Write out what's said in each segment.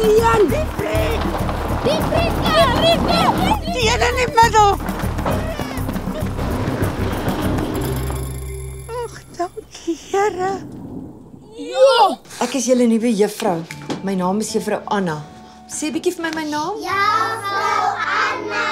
Ian? Die vriend! Die een in die middel. Ag, dankie, Here. Ja! Ek is julle nuwe juffrou. My naam is Juffrou Anna. Sê 'n bietjie vir my naam. Ja, Vrou Anna.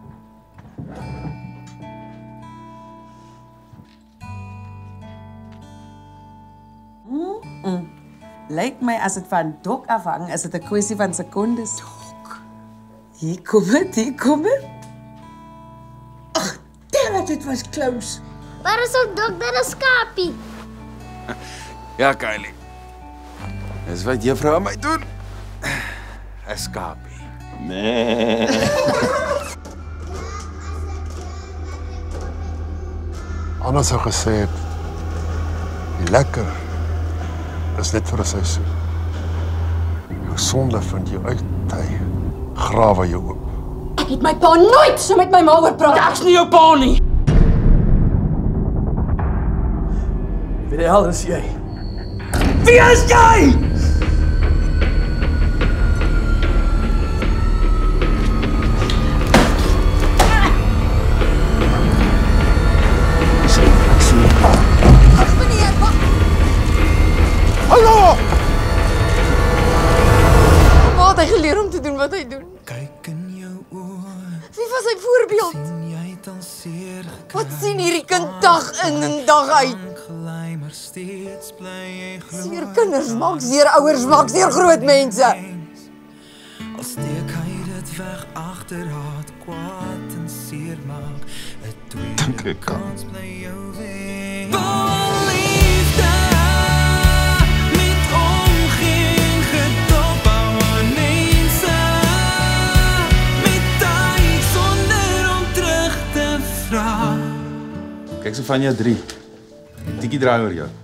Lyk my as dit van Dok afhang, is dit 'n kwessie van sekondes. Dok. Hier kom dit. Ag, dit was close. Waar is ook dokter 'n skapie? Ja, Kylie. Dis wat juffrou aan my doen. 'n Skapie. Nee. Anna sou gesê het, die lekker is net vir 'n seisoen. Jou sonde vind jou uit, hy grawe jou oop. Ek het my pa nooit so met my ma oor praat. Ek's nie jou pa nie. Wie die hel is jy? Wie is jy? Hallo! Waar het hy geleer om te doen wat hy doen? Kyk in jou oë. Wie was sy voorbeeld? Sien jy het al seer gekry. Wat sien hierdie kind dag in en dag uit? Gelei, maar steeds bly jy glo. Seer kinders maak seer ouers, maak seer groot mense. Al steek hy dit weg agter haat, kwaad en seer maak. 'n tweede kans bly jou weer. Liefde met omgee en gedop aan mense. Met tyd sonder om terug te vra. Kyk so van jou 3. Tikkie draai oor jou.